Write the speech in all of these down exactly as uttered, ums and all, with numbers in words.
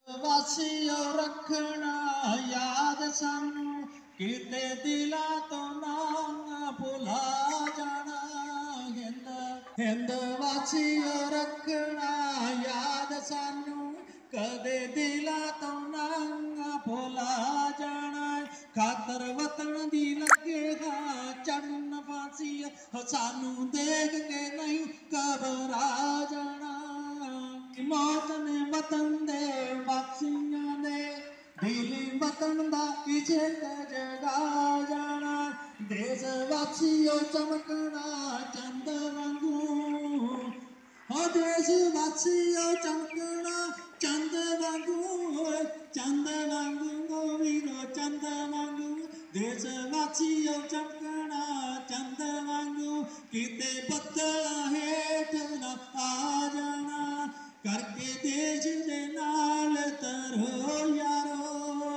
ਵਾਸੀਓ ਰੱਖਣਾ ਯਾਦ ਸਾਨੂੰ, ਕਿਤੇ ਦਿਲਾਂ ਤੋਂ ਨਾ ਭੁਲਾ ਜਾਣਾ। ਹਿੰਦ ਹਿੰਦ ਵਾਸੀਓ ਰੱਖਣਾ ਯਾਦ ਸਾਨੂੰ, ਕਦੇ ਦਿਲਾਂ ਤੋਂ ਨਾ ਭੁਲਾ ਜਾਣਾ। ਖਾਤਰ ਵਤਨ ਦੀ ਲੱਗੇਗਾ ਚੜਨ ਫਾਂਸੀ, ਸਾਨੂੰ ਦੇਖ ਕੇ ਨਹੀਂ ਘਬਰਾ ਜਾਣਾ। ਮੌਤ ਨੇ ਵਤਨ ਦੇ ਵਾਸੀਆਂ ਦੇ ਦਿਲ ਵਤਨ ਦਾ ਇਸ਼ਕ ਜਗਾ ਜਾਣਾ। ਦੇਸ਼ ਵਾਸੀਓ ਚਮਕਣਾ ਚੰਦ ਵਾਂਗੂ, ਹੋ ਦੇਸ਼ ਵਾਸੀਓ ਚਮਕਣਾ ਚੰਦ ਵਾਂਗੂ, ਚੰਦ ਵਾਂਗੂ ਵੀਰੋ ਚੰਦ ਵਾਂਗੂ। ਦੇਸ਼ ਵਾਸੀਓ ਚਮਕਣਾ ਚੰਦ ਵਾਂਗੂ, ਕਿਤੇ ਬੱਦਲ ਹੇਠ ਨਾ ਆ ਜਾਣਾ। ਕਰਕੇ ਦੇਸ਼ ਦੇ ਨਾਲ ਤਰੋ ਯਾਰੋ,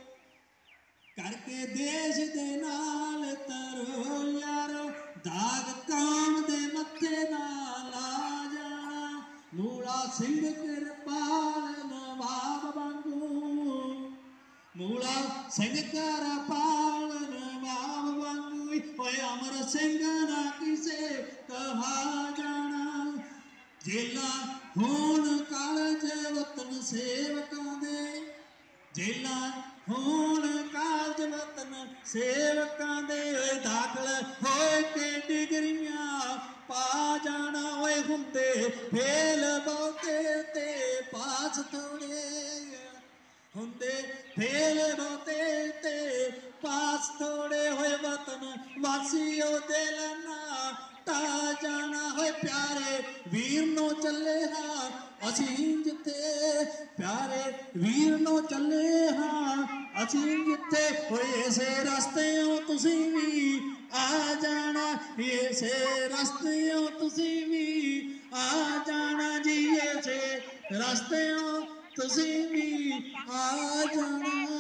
ਕਰਕੇ ਦੇਸ਼ ਦੇ ਨਾਲ ਤਰੋ ਯਾਰੋ। ਦਾਗ ਕੌਮ ਦੇ ਮੱਥੇ ਨਾਲ ਆ ਜਾਣਾ, ਮੂਲਾ ਸਿੰਘ ਕਿਰਪਾਲ ਨਵਾਬ ਵਾਂਗੂ, ਮੂਲਾ ਸਿੰਘ ਕਿਰਪਾਲ ਨਵਾਬ ਵਾਂਗੂ। ਓਏ ਅਮਰ ਸਿੰਘ ਨਾ ਕਿਸੇ ਕਹਾ ਜਾਣਾ, ਜੇਲਾਂ ਹੋਣ ਕਾਲਜ ਵਤਨ ਸੇਵਕਾਂ ਦੇ, ਜੇਲਾਂ ਹੋਣ ਕਾਲਜ ਵਤਨ ਸੇਵਕਾਂ ਦੇ। ਦਾਖਲ ਹੋਏ ਕੇ ਡਿਗਰੀਆਂ ਪਾ ਜਾਣਾ, ਓਏ ਹੁੰਦੇ ਫੇਲ ਬਹੁਤੇ ਤੇ ਪਾਸ ਥੋੜੇ, ਹੁੰਦੇ ਫੇਲ ਬਹੁਤੇ ਤੇ ਪਾਸ ਥੋੜੇ। ਹੋਏ ਵਤਨ ਵਾਸੀਓ ਦਿਲ ਨਾ ਢਾ ਜਾਣਾ, ਹੋਏ ਪਿਆਰੇ ਵੀਰ ਨੂੰ ਚੱਲੇ ਹਾਂ ਅਸੀਂ ਜਿੱਥੇ, ਪਿਆਰੇ ਵੀਰ ਨੂੰ ਚੱਲੇ ਹਾਂ ਅਸੀਂ ਜਿੱਥੇ। ਹੋਏ ਇਸੇ ਰਸਤਿਓਂ ਤੁਸੀਂ ਵੀ ਆ ਜਾਣਾ, ਇਸੇ ਰਸਤਿਓਂ ਤੁਸੀਂ ਵੀ ਆ ਜਾਣਾ ਜੀ, ਇਸੇ ਰਸਤਿਓਂ ਤੁਸੀਂ ਵੀ ਆ ਜਾਣਾ।